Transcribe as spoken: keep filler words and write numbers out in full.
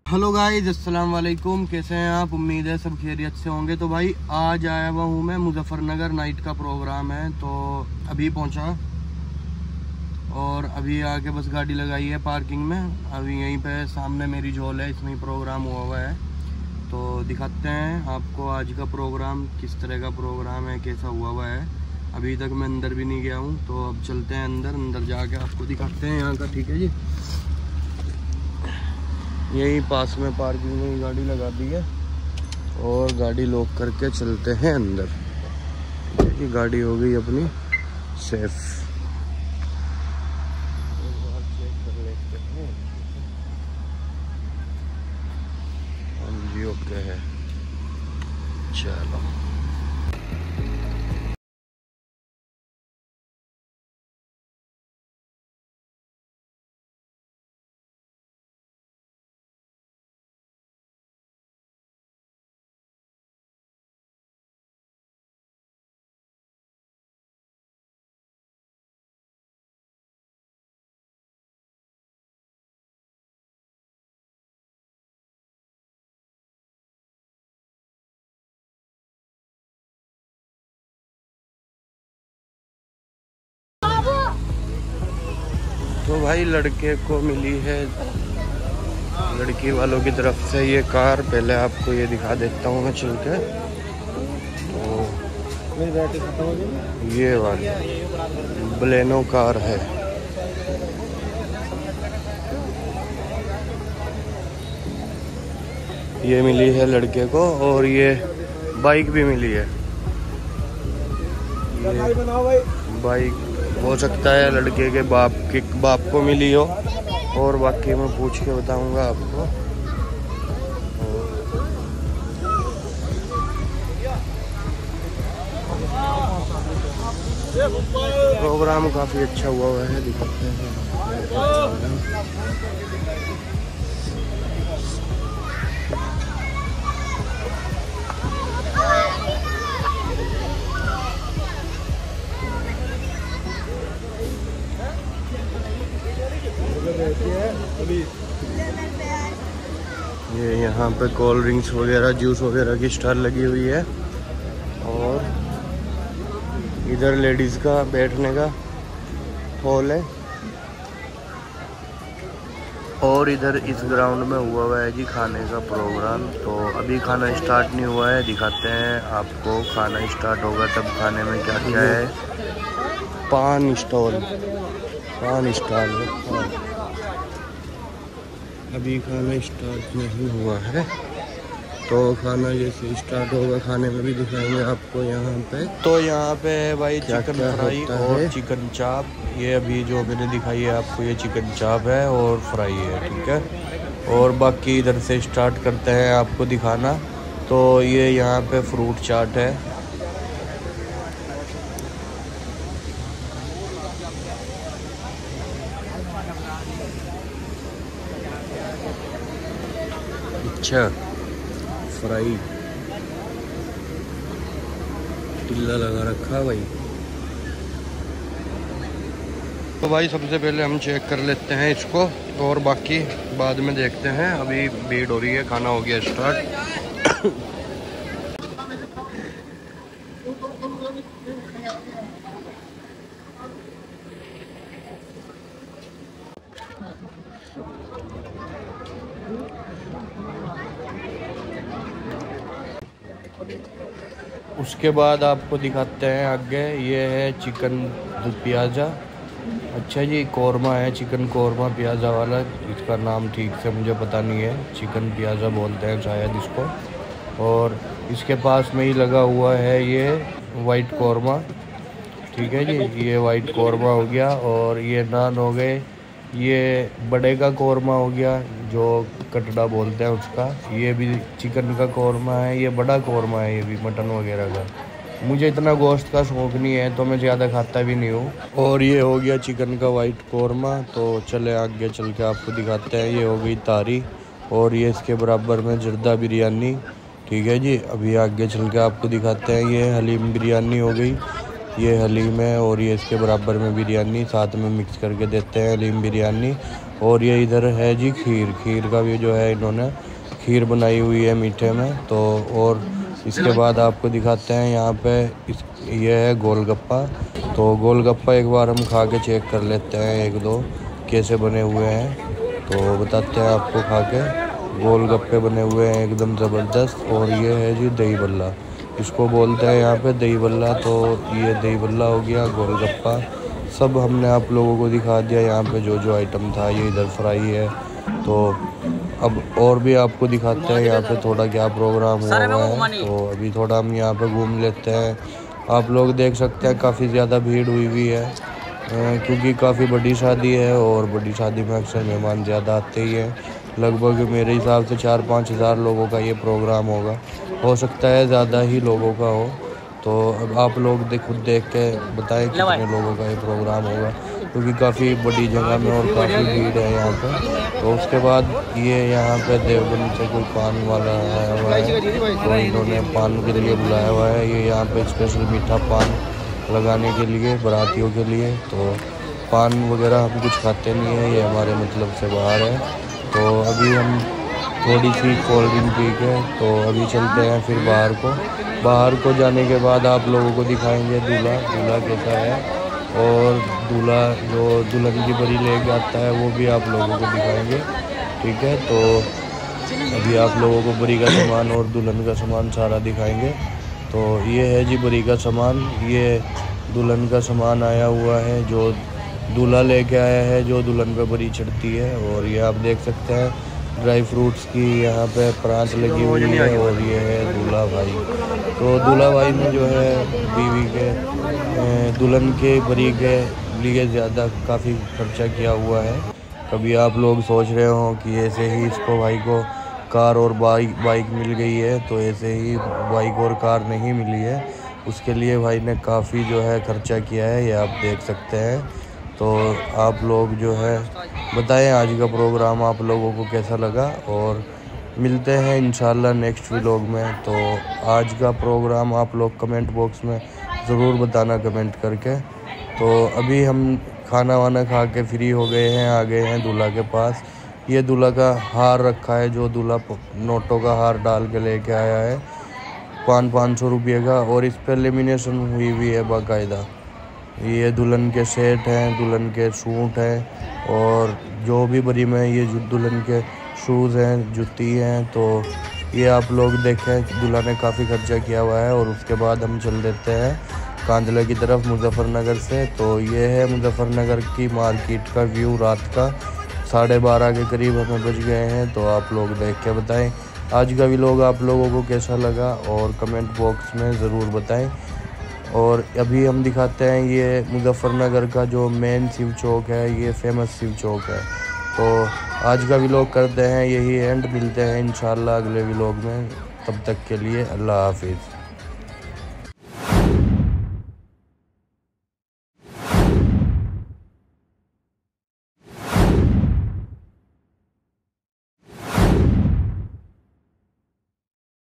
Hello guys, अस्सलाम वालेकुम। कैसे हैं आप? उम्मीद है सब खैरियत से होंगे। तो भाई आज आया हुआ हूँ मैं मुजफ्फरनगर, नाइट का प्रोग्राम है तो अभी पहुँचा और अभी आके बस गाड़ी लगाई है पार्किंग में। अभी यहीं पे सामने मेरी झोल है, इसमें ही प्रोग्राम हुआ हुआ है तो दिखाते हैं आपको आज का प्रोग्राम, किस तरह का प्रोग्राम है, कैसा हुआ हुआ है। अभी तक मैं अंदर भी नहीं गया हूँ तो अब चलते हैं अंदर। अंदर जाके आपको दिखाते हैं यहाँ का। ठीक है जी, यहीं पास में पार्किंग में गाड़ी लगा दी है और गाड़ी लॉक करके चलते हैं अंदर। ये गाड़ी हो गई अपनी सेफ। चेक कर लेते हैं। हाँ जी, ओके है। चलो तो भाई लड़के को मिली है लड़की वालों की तरफ से ये कार। पहले आपको ये दिखा देता हूँ मैं चल के। तो ये वाली बलेनो कार है। ये मिली है लड़के को और ये बाइक भी मिली है। ये बाइक हो सकता है लड़के के बाप के बाप को मिली हो और बाकी मैं पूछ के बताऊंगा आपको। प्रोग्राम काफी अच्छा हुआ हुआ है, दिखाते हैं। ये यहाँ पे कोल्ड ड्रिंक्स वगैरह, जूस वगैरह की स्टॉल लगी हुई है और इधर लेडीज़ का बैठने का हॉल है और इधर इस ग्राउंड में हुआ हुआ है जी खाने का प्रोग्राम। तो अभी खाना स्टार्ट नहीं हुआ है, दिखाते हैं आपको। खाना स्टार्ट होगा तब खाने में क्या क्या है। पान स्टॉल, पान स्टॉल है पान। अभी खाना स्टार्ट नहीं हुआ है तो खाना जैसे स्टार्ट होगा खाने में भी दिखाएंगे आपको यहाँ पे। तो यहाँ पे है भाई चिकन फ्राई और चिकन चाप। ये अभी जो मैंने दिखाई है आपको, ये चिकन चाप है और फ्राई है, ठीक है। और बाकी इधर से स्टार्ट करते हैं आपको दिखाना। तो ये यहाँ पे फ्रूट चाट है। अच्छा, फ्राई टिल्ला लगा रखा भाई। तो भाई सबसे पहले हम चेक कर लेते हैं इसको और बाकी बाद में देखते हैं। अभी भीड़ हो रही है, खाना हो गया स्टार्ट। उसके बाद आपको दिखाते हैं आगे। ये है चिकन प्याज़ा। अच्छा जी, कौरमा है, चिकन कौरमा प्याज़ा वाला। इसका नाम ठीक से मुझे पता नहीं है, चिकन प्याज़ा बोलते हैं शायद इसको। और इसके पास में ही लगा हुआ है ये वाइट कौरमा, ठीक है जी। ये वाइट कौरमा हो गया और ये नान हो गए। ये बड़े का कौरमा हो गया जो कटड़ा बोलते हैं उसका। ये भी चिकन का कौरमा है, ये बड़ा कौरमा है, ये भी मटन वगैरह का। मुझे इतना गोश्त का शौक़ नहीं है तो मैं ज़्यादा खाता भी नहीं हूँ। और ये हो गया चिकन का वाइट कौरमा। तो चले आगे चल के आपको दिखाते हैं। ये हो गई तारी और ये इसके बराबर में जर्दा बिरयानी, ठीक है जी। अभी आगे चल के आपको दिखाते हैं। ये हलीम बिरयानी हो गई, ये हलीम है और ये इसके बराबर में बिरयानी साथ में मिक्स करके देते हैं हलीम बिरयानी। और ये इधर है जी खीर, खीर का भी जो है इन्होंने खीर बनाई हुई है मीठे में। तो और इसके बाद आपको दिखाते हैं यहाँ पे इस ये है गोलगप्पा। तो गोलगप्पा एक बार हम खा के चेक कर लेते हैं एक दो कैसे बने हुए हैं, तो बताते हैं आपको खा के। गोलगप्पे बने हुए हैं एकदम ज़बरदस्त। और ये है जी दही बल्ला, इसको बोलते हैं यहाँ पे दही बल्ला। तो ये दही बल्ला हो गया, गोलगप्पा, सब हमने आप लोगों को दिखा दिया यहाँ पे जो जो आइटम था। ये इधर फ्राई है। तो अब और भी आपको दिखाते हैं यहाँ पे थोड़ा क्या प्रोग्राम हुआ हुआ है। तो अभी थोड़ा हम यहाँ पे घूम लेते हैं। आप लोग देख सकते हैं काफ़ी ज़्यादा भीड़ हुई हुई है, क्योंकि काफ़ी बड़ी शादी है और बड़ी शादी में अक्सर मेहमान ज़्यादा आते ही हैं। लगभग मेरे हिसाब से चार पाँच हज़ार लोगों का ये प्रोग्राम होगा, हो सकता है ज़्यादा ही लोगों का हो। तो अब आप लोग देख खुद देख के बताएं कितने लोगों का ये प्रोग्राम होगा, क्योंकि काफ़ी बड़ी जगह में और काफ़ी भीड़ है यहाँ पे। तो उसके बाद ये यहाँ पे देवबंद से कोई पान वाला आया हुआ है, तो इन्होंने पान के लिए बुलाया हुआ है। ये यहाँ पे स्पेशल मीठा पान लगाने के लिए बारातियों के लिए। तो पान वगैरह हम कुछ खाते नहीं हैं, ये हमारे मतलब से बाहर है। तो अभी हम थोड़ी सी कोल्ड ड्रिंक पी के तो अभी चलते हैं फिर बाहर को। बाहर को जाने के बाद आप लोगों को दिखाएंगे दूल्हा दूल्हा कैसा है, और दूल्हा जो दुल्हन की बरी ले जाता है वो भी आप लोगों को दिखाएंगे, ठीक है। तो अभी आप लोगों को बरी का सामान और दुल्हन का सामान सारा दिखाएंगे। तो ये है जी बरी का सामान, ये दुल्हन का सामान आया हुआ है जो दूल्हा लेके आया है, जो दुल्हन पे बरी चढ़ती है। और ये आप देख सकते हैं ड्राई फ्रूट्स की यहाँ पे परात लगी हुई है। और ये है दूल्हा भाई। तो दूल्हा भाई ने जो है बीवी के दुल्हन के बरी के लिए ज़्यादा काफ़ी खर्चा किया हुआ है। कभी आप लोग सोच रहे हो कि ऐसे ही इसको भाई को कार और बाइक बाइक मिल गई है, तो ऐसे ही बाइक और कार नहीं मिली है, उसके लिए भाई ने काफ़ी जो है खर्चा किया है, ये आप देख सकते हैं। तो आप लोग जो है बताएं आज का प्रोग्राम आप लोगों को कैसा लगा, और मिलते हैं इंशाल्लाह नेक्स्ट व्लॉग में। तो आज का प्रोग्राम आप लोग कमेंट बॉक्स में ज़रूर बताना कमेंट करके। तो अभी हम खाना वाना खा के फ्री हो गए हैं, आ गए हैं दूल्हा के पास। ये दूल्हा का हार रखा है, जो दूल्हा नोटों का हार डाल के लेके आया है पाँच पाँच सौ रुपये का, और इस पर लेमिनेशन हुई हुई है बाकायदा। ये दुल्हन के सेट हैं, दुल्हन के सूट हैं, और जो भी बरी में ये दुल्हन के शूज़ हैं, जूती हैं। तो ये आप लोग देखें दूल्हा ने काफ़ी खर्चा किया हुआ है। और उसके बाद हम चल देते हैं कांदला की तरफ मुजफ्फरनगर से। तो ये है मुजफ्फरनगर की मार्केट का व्यू रात का, साढ़े बारह के करीब हमें बज गए हैं। तो आप लोग देख के बताएं आज का व्लॉग आप लोगों को कैसा लगा, और कमेंट बॉक्स में ज़रूर बताएं। और अभी हम दिखाते हैं ये मुजफ्फरनगर का जो मेन शिव चौक है, ये फेमस शिव चौक है। तो आज का व्लॉग करते हैं यही एंड, मिलते हैं इंशाल्लाह अगले व्लॉग में। तब तक के लिए अल्लाह हाफिज़।